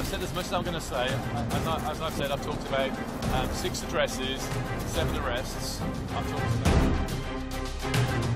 I've said as much as I'm going to say. As I've said, I've talked about 6 addresses, 7 arrests. I've talked about